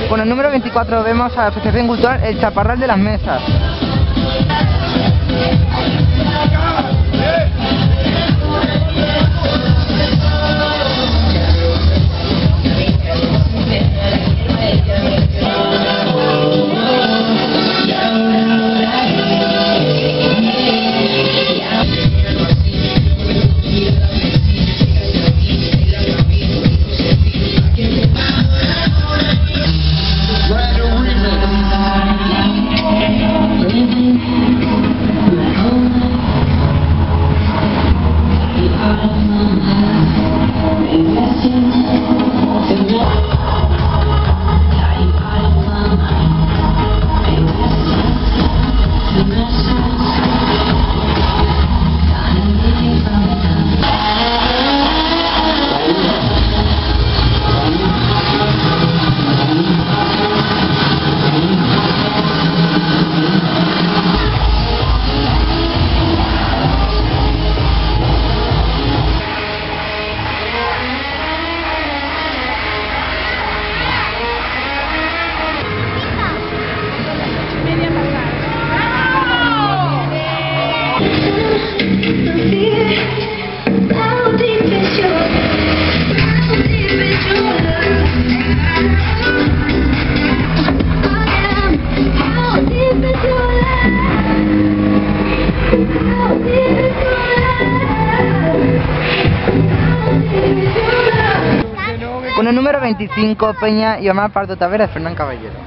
Con el número 24 vemos a la Asociación Cultural El Chaparral de las Mesas. Con el número 25, Peña y Omar Pardo Taveras, Fernán Caballero.